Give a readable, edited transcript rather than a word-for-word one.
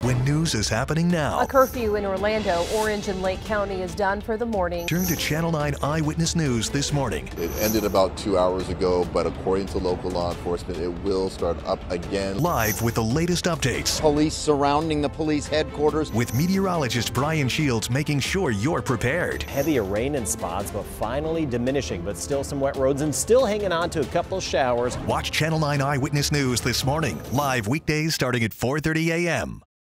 when news is happening now. A curfew in Orlando, Orange, and Lake County is done for the morning. Turn to Channel 9 Eyewitness News this morning. It ended about 2 hours ago, but according to local law enforcement, it will start up again. Live with the latest updates. Police surrounding the police headquarters. With meteorologist Brian Shields making sure you're prepared. Heavier rain in spots, but finally diminishing, but still some wet roads and still hanging on to a couple showers. Watch Channel 9 Eyewitness News this morning, live weekdays starting at 4:30 a.m.